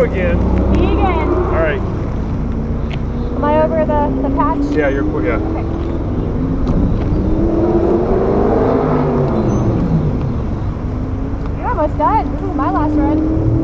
again. Me again. All right. Am I over the patch? Yeah, you're yeah. Okay. You're almost done. This is my last run.